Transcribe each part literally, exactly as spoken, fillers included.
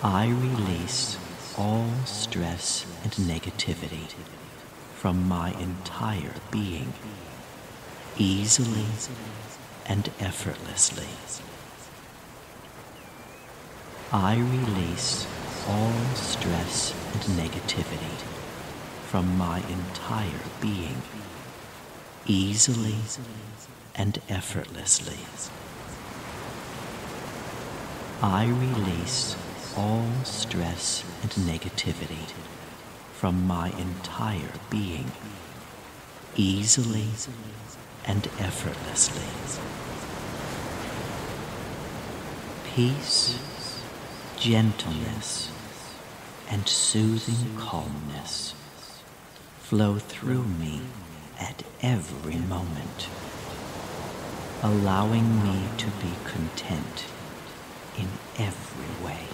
I release all stress and negativity from my entire being, easily and effortlessly. I release all stress and negativity from my entire being, easily and effortlessly. I release all stress and negativity from my entire being, easily and effortlessly. Peace, gentleness, and soothing calmness flow through me at every moment, allowing me to be content in every way.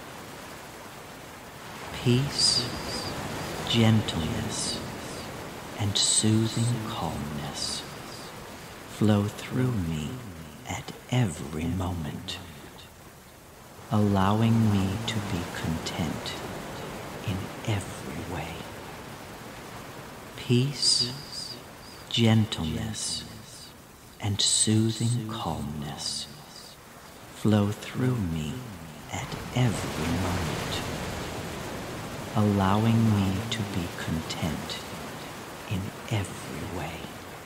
Peace, gentleness, and soothing calmness flow through me at every moment, allowing me to be content in every way. Peace, gentleness, and soothing calmness flow through me at every moment, allowing me to be content in every way.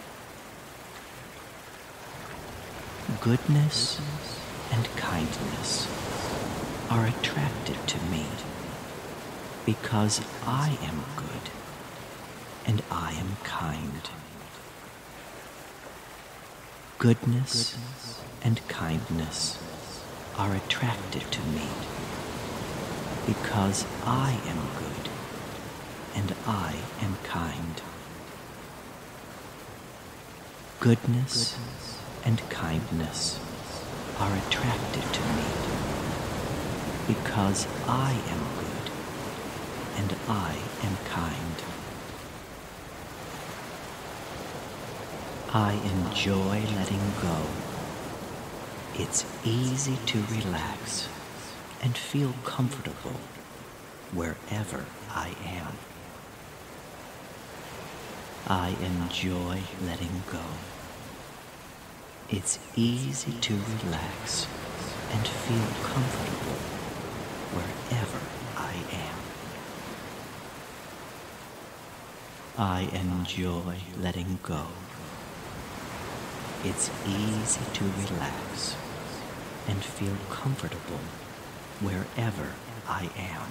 Goodness and kindness are attracted to me because I am good and I am kind. Goodness and kindness are attracted to me because I am good and I am kind. Goodness and kindness are attracted to me because I am good and I am kind. I enjoy letting go. It's easy to relax and feel comfortable wherever I am. I enjoy letting go. It's easy to relax and feel comfortable wherever I am. I enjoy letting go. It's easy to relax and feel comfortable wherever I am.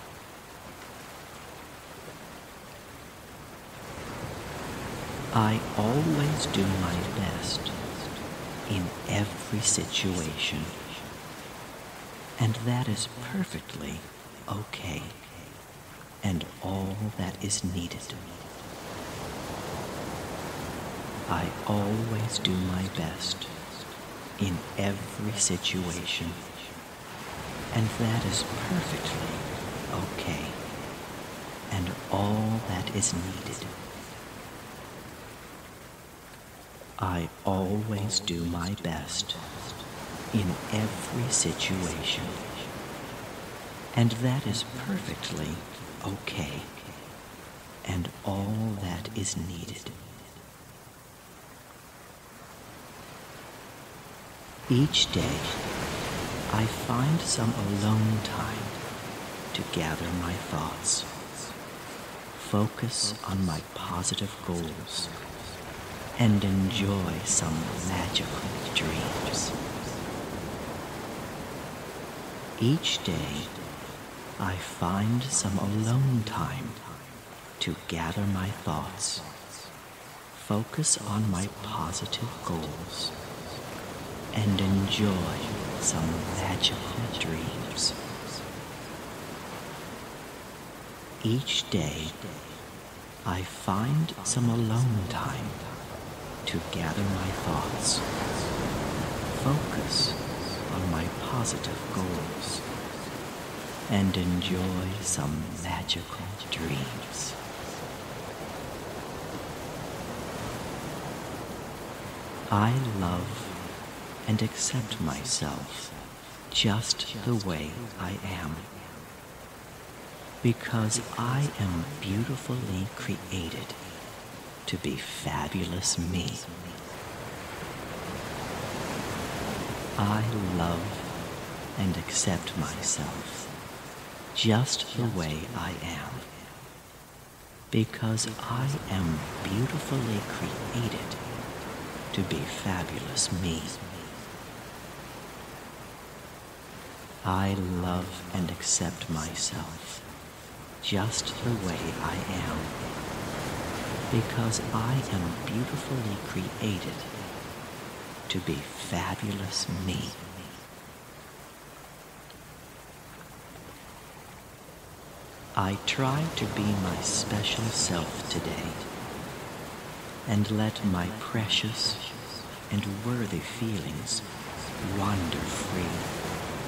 I always do my best in every situation, and that is perfectly okay and all that is needed. I always do my best in every situation, and that is perfectly okay and all that is needed. I always do my best in every situation, and that is perfectly okay and all that is needed. Each day, I find some alone time to gather my thoughts, focus on my positive goals, and enjoy some magical dreams. Each day, I find some alone time to gather my thoughts, focus on my positive goals, and enjoy some magical dreams. Each day, I find some alone time to gather my thoughts, focus on my positive goals, and enjoy some magical dreams. I love and accept myself just the way I am. because I am beautifully created to be fabulous me. I love and accept myself just the way I am, because I am beautifully created to be fabulous me. I love and accept myself just the way I am, because I am beautifully created to be fabulous me. I try to be my special self today and let my precious and worthy feelings wander free.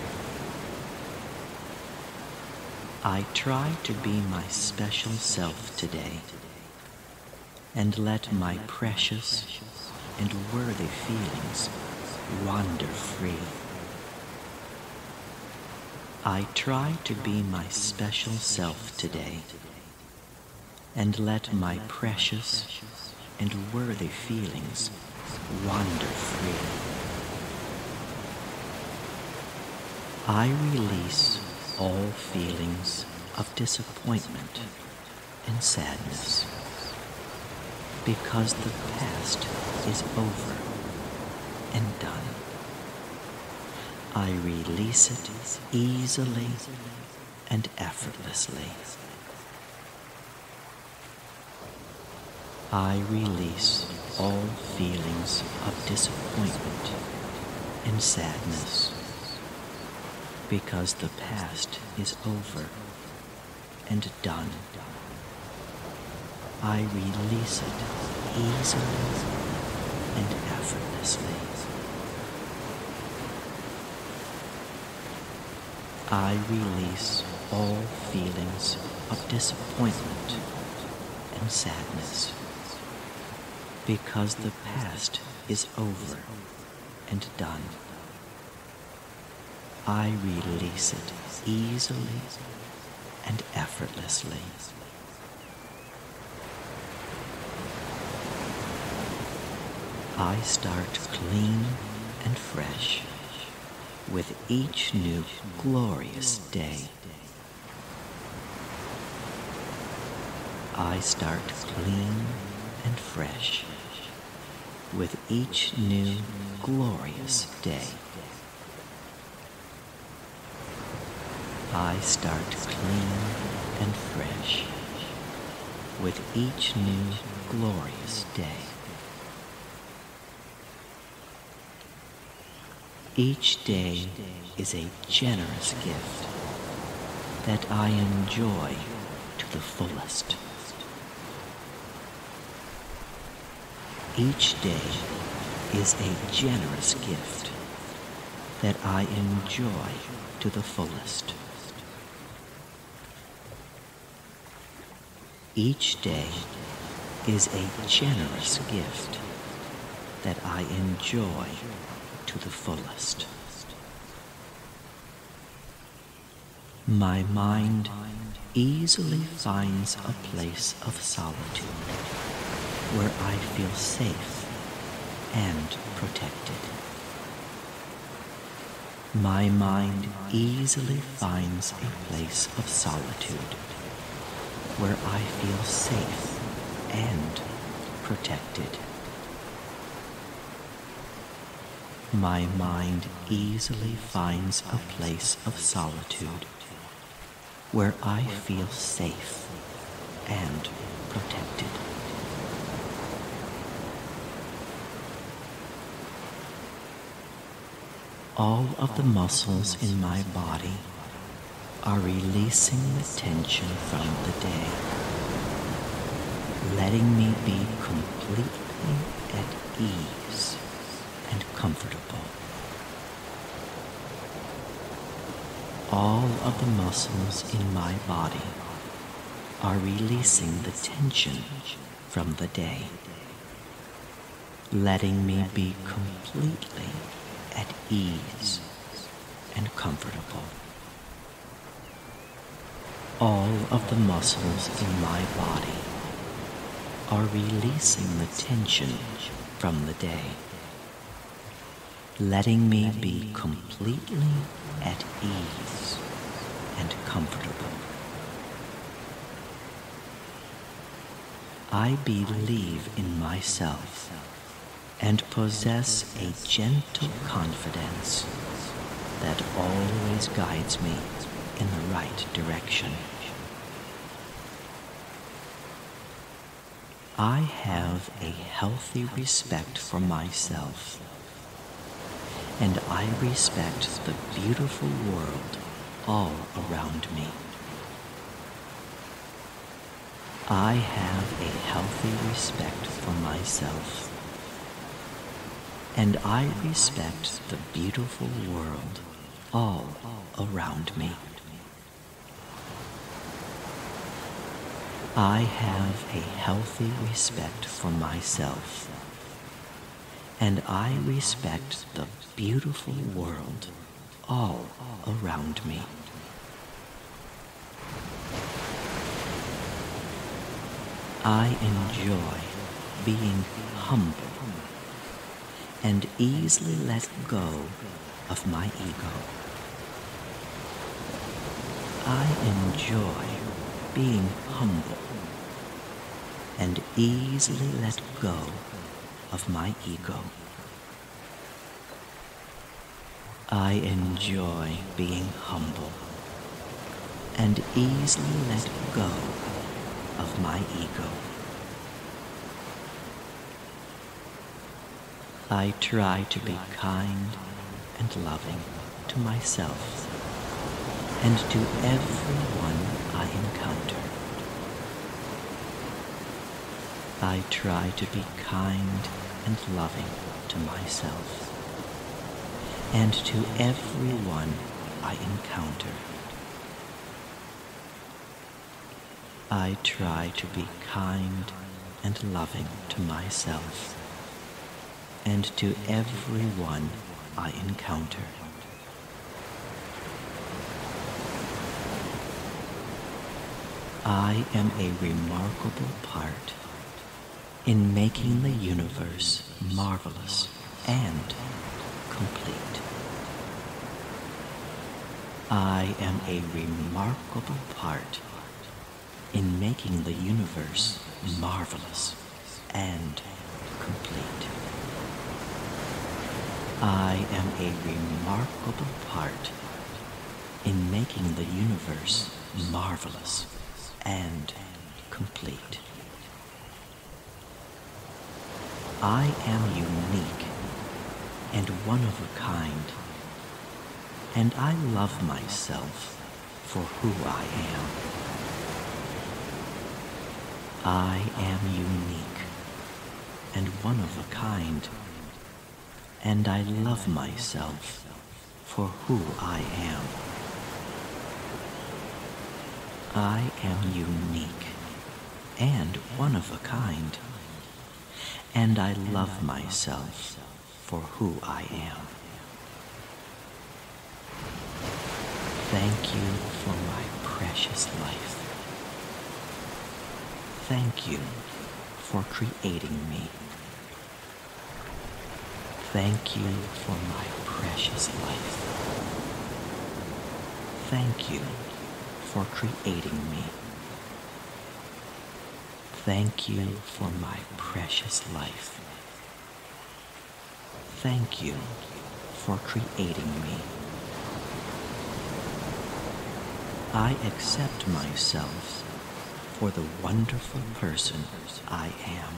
I try to be my special self today and let my precious and worthy feelings wander free. I try to be my special self today and let my precious and worthy feelings wander free. I release all feelings of disappointment and sadness, because the past is over and done. I release it easily and effortlessly. I release all feelings of disappointment and sadness, because the past is over and done. I release it easily and effortlessly. I release all feelings of disappointment and sadness, because the past is over and done. I release it easily and effortlessly. I start clean and fresh with each new glorious day. I start clean and fresh with each new glorious day. I start clean and fresh with each new glorious day. Each day is a generous gift that I enjoy to the fullest. Each day is a generous gift that I enjoy to the fullest. Each day is a generous gift that I enjoy to the fullest. My mind easily finds a place of solitude where I feel safe and protected. My mind easily finds a place of solitude where I feel safe and protected. My mind easily finds a place of solitude where I feel safe and protected. All of the muscles in my body are releasing the tension from the day, letting me be completely at ease and comfortable. All of the muscles in my body are releasing the tension from the day, letting me be completely at ease and comfortable. All of the muscles in my body are releasing the tension from the day, letting me be completely at ease and comfortable. I believe in myself and possess a gentle confidence that always guides me in the right direction. I have a healthy respect for myself, and I respect the beautiful world all around me. I have a healthy respect for myself, and I respect the beautiful world all around me. I have a healthy respect for myself, and I respect the beautiful world all around me. I enjoy being humble and easily let go of my ego. I enjoy being humble and easily let go of my ego. I enjoy being humble and easily let go of my ego. I try to be kind and loving to myself and to everyone I encounter. I try to be kind and loving to myself and to everyone I encounter. I try to be kind and loving to myself and to everyone I encounter. I am a remarkable part in making the universe marvelous and complete. I am a remarkable part in making the universe marvelous and complete. I am a remarkable part in making the universe marvelous and complete. I am unique and one of a kind, and I love myself for who I am. I am unique and one of a kind, and I love myself for who I am. I am unique and one of a kind, and I love myself for who I am. Thank you for my precious life. Thank you for creating me. Thank you for my precious life. Thank you for creating me. Thank you for my precious life. Thank you for creating me. I accept myself for the wonderful person I am.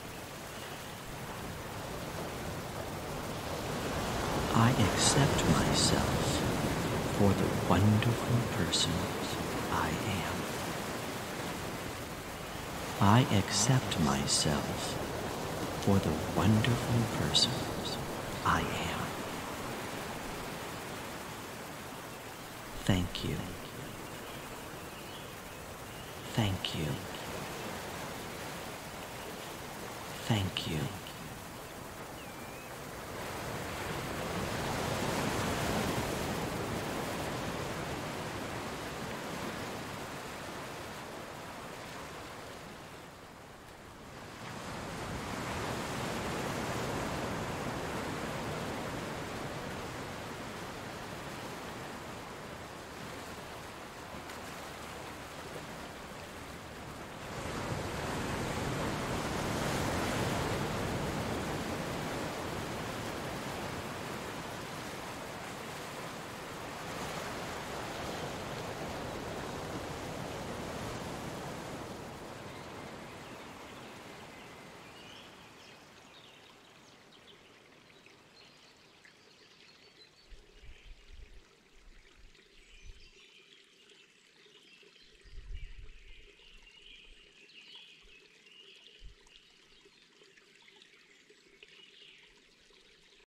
I accept myself for the wonderful person I am. I accept myself for the wonderful person I am. Thank you. Thank you. Thank you.